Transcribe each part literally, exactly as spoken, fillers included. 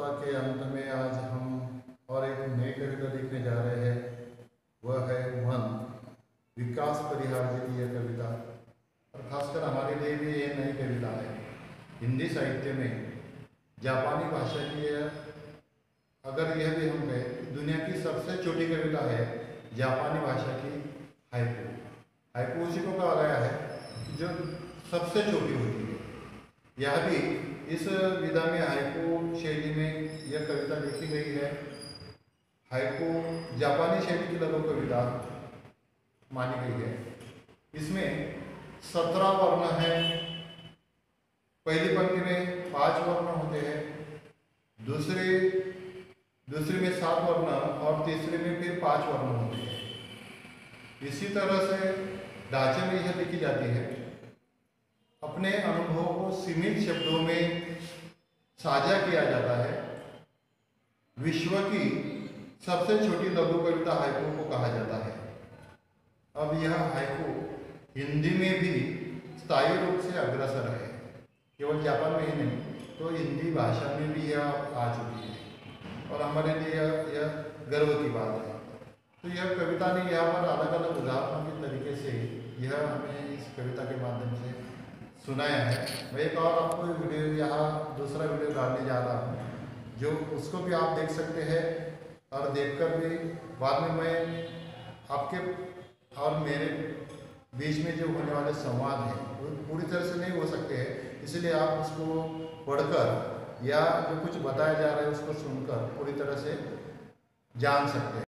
सप्ताह के अंत में आज हम और एक नई कविता लिखने जा रहे हैं। वह है मन विकास परिहार की यह कविता, और खासकर हमारे लिए भी ये नई कविता है। हिंदी साहित्य में जापानी भाषा की यह, अगर यह भी हम कहें, दुनिया की सबसे छोटी कविता है जापानी भाषा की हाइकू। हाइकू उसी को कहा गया है जो सबसे छोटी होती है। यह भी इस विधा में हाइकू शैली में यह कविता लिखी गई है। हाइकू जापानी शैली की लघु कविता मानी गई है। इसमें सत्रह वर्ण हैं। पहली पंक्ति में पांच वर्ण होते हैं, दूसरे दूसरे में सात वर्ण और तीसरे में फिर पांच वर्ण होते हैं। इसी तरह से ढांचे में यह लिखी जाती है। अपने अनुभव को सीमित शब्दों में साझा किया जाता है। विश्व की सबसे छोटी लघु कविता हाइकू को कहा जाता है। अब यह हाइकू हिंदी में भी स्थायी रूप से अग्रसर है। केवल जापान में ही नहीं, तो हिंदी भाषा में भी यह आ चुकी है और हमारे लिए यह, यह गर्व की बात है। तो यह कविता ने यहाँ पर अलग अलग उदाहरणों के तरीके से यह हमें इस कविता के माध्यम से सुनाया है। मैं एक और आपको वीडियो यहाँ दूसरा वीडियो डालने जा रहा हूँ, जो उसको भी आप देख सकते हैं। और देखकर भी बाद में मैं आपके और मेरे बीच में जो होने वाले संवाद हैं वो पूरी तरह से नहीं हो सकते हैं, इसलिए आप उसको पढ़कर या जो कुछ बताया जा रहा है उसको सुनकर पूरी तरह से जान सकते हैं।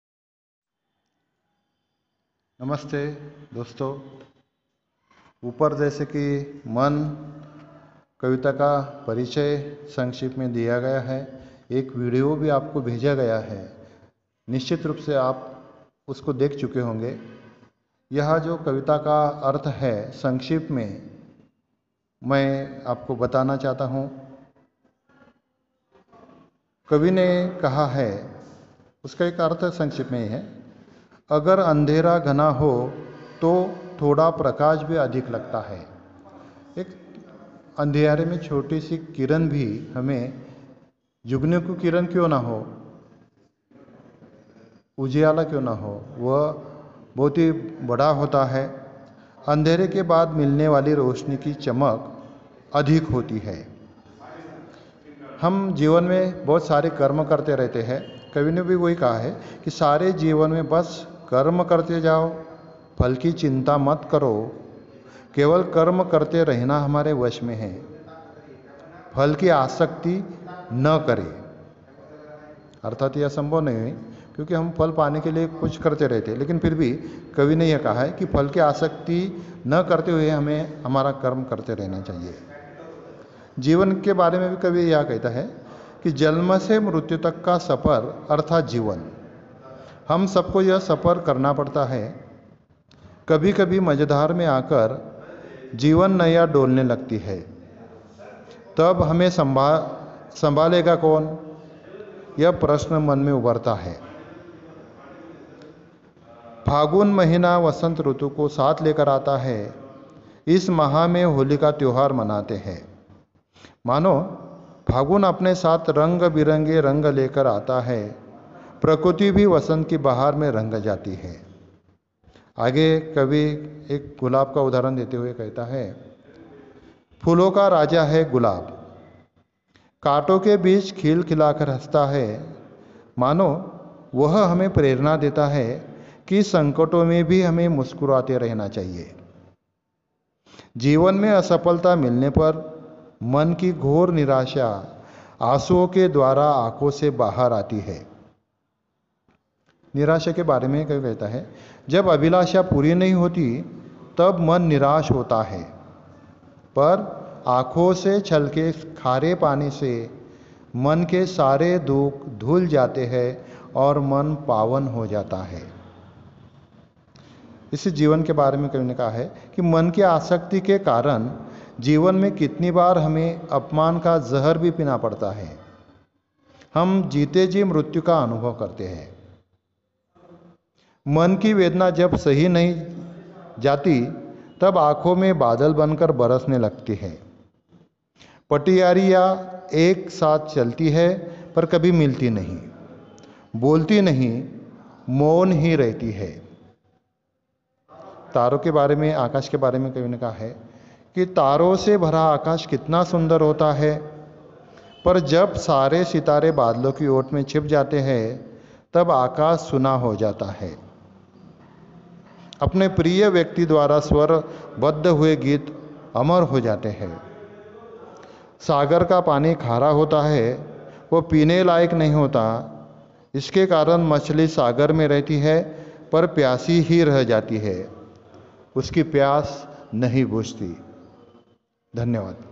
नमस्ते दोस्तों, ऊपर जैसे कि मन कविता का परिचय संक्षिप्त में दिया गया है। एक वीडियो भी आपको भेजा गया है, निश्चित रूप से आप उसको देख चुके होंगे। यह जो कविता का अर्थ है संक्षिप्त में मैं आपको बताना चाहता हूँ। कवि ने कहा है, उसका एक अर्थ संक्षिप्त में ही है। अगर अंधेरा घना हो तो थोड़ा प्रकाश भी अधिक लगता है। एक अंधेरे में छोटी सी किरण भी हमें, जुगनू की किरण क्यों ना हो, उजियाला क्यों ना हो, वह बहुत ही बड़ा होता है। अंधेरे के बाद मिलने वाली रोशनी की चमक अधिक होती है। हम जीवन में बहुत सारे कर्म करते रहते हैं। कवि ने भी वही कहा है कि सारे जीवन में बस कर्म करते जाओ, फल की चिंता मत करो। केवल कर्म करते रहना हमारे वश में है, फल की आसक्ति न करें। अर्थात यह संभव नहीं है, क्योंकि हम फल पाने के लिए कुछ करते रहते हैं, लेकिन फिर भी कवि ने यह कहा है कि फल की आसक्ति न करते हुए हमें हमारा कर्म करते रहना चाहिए। जीवन के बारे में भी कवि यह कहता है कि जन्म से मृत्यु तक का सफ़र अर्थात जीवन, हम सबको यह सफ़र करना पड़ता है। कभी कभी मझधार में आकर जीवन नैया डोलने लगती है, तब हमें संभाल संभालेगा कौन, यह प्रश्न मन में उभरता है। फागुन महीना वसंत ऋतु को साथ लेकर आता है। इस माह में होली का त्यौहार मनाते हैं। मानो फागुन अपने साथ रंग बिरंगे रंग लेकर आता है। प्रकृति भी वसंत की बहार में रंग जाती है। आगे कवि एक गुलाब का उदाहरण देते हुए कहता है, फूलों का राजा है गुलाब, कांटों के बीच खिल खिलाकर हंसता है। मानो वह हमें प्रेरणा देता है कि संकटों में भी हमें मुस्कुराते रहना चाहिए। जीवन में असफलता मिलने पर मन की घोर निराशा आंसुओं के द्वारा आंखों से बाहर आती है। निराशा के बारे में कवि कहता है, जब अभिलाषा पूरी नहीं होती तब मन निराश होता है, पर आंखों से छलके खारे पानी से मन के सारे दुख धुल जाते हैं और मन पावन हो जाता है। इस जीवन के बारे में कवि ने कहा है कि मन की आसक्ति के कारण जीवन में कितनी बार हमें अपमान का जहर भी पीना पड़ता है। हम जीते जी मृत्यु का अनुभव करते हैं। मन की वेदना जब सही नहीं जाती तब आंखों में बादल बनकर बरसने लगती है। पटियारियाँ एक साथ चलती है पर कभी मिलती नहीं, बोलती नहीं, मौन ही रहती है। तारों के बारे में, आकाश के बारे में कवि ने कहा है कि तारों से भरा आकाश कितना सुंदर होता है, पर जब सारे सितारे बादलों की ओट में छिप जाते हैं तब आकाश सुना हो जाता है। अपने प्रिय व्यक्ति द्वारा स्वरबद्ध हुए गीत अमर हो जाते हैं। सागर का पानी खारा होता है, वो पीने लायक नहीं होता। इसके कारण मछली सागर में रहती है पर प्यासी ही रह जाती है, उसकी प्यास नहीं बुझती। धन्यवाद।